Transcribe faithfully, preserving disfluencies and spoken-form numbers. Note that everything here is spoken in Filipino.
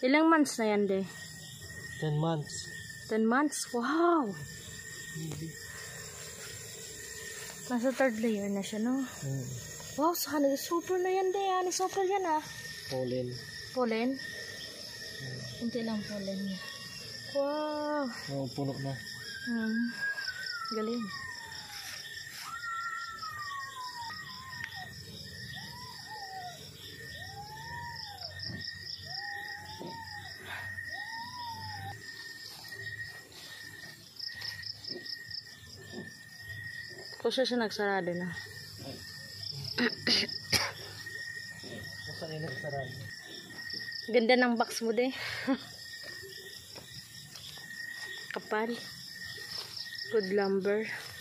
Ilang months na yan, de? ten months. ten months? Wow! Nasa third layer na siya, no? Hmm. Wow, sana super na yan, de. Ano super yan, ah? Pollen. Pollen? Hmm. Hindi lang pollen niya. Wow! Oh, puno na. Hmm. Galing. Kung siya siya nagsarado na. Masa init sarado. Ganda ng box mo, de. Kapal. Good lumber.